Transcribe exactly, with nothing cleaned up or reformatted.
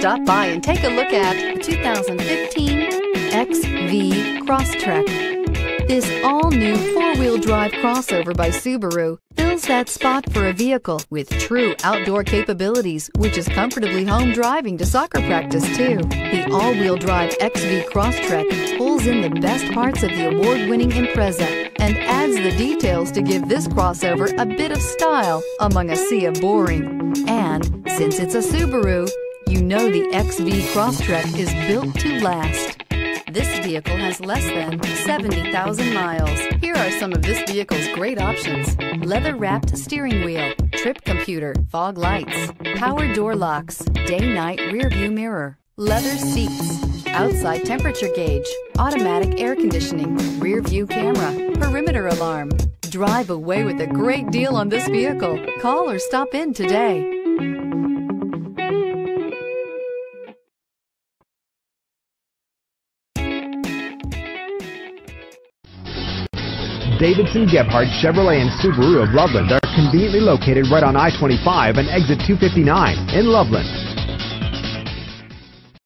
Stop by and take a look at the two thousand fifteen X V Crosstrek. This all-new four-wheel drive crossover by Subaru fills that spot for a vehicle with true outdoor capabilities, which is comfortably home driving to soccer practice too. The all-wheel drive X V Crosstrek pulls in the best parts of the award-winning Impreza and adds the details to give this crossover a bit of style among a sea of boring. And since it's a Subaru, you know the X V Crosstrek is built to last. This vehicle has less than seventy thousand miles. Here are some of this vehicle's great options: leather-wrapped steering wheel, trip computer, fog lights, power door locks, day-night rear-view mirror, leather seats, outside temperature gauge, automatic air conditioning, rear-view camera, perimeter alarm. Drive away with a great deal on this vehicle. Call or stop in today. Davidson-Gebhardt Chevrolet and Subaru of Loveland are conveniently located right on I twenty-five and exit two fifty-nine in Loveland.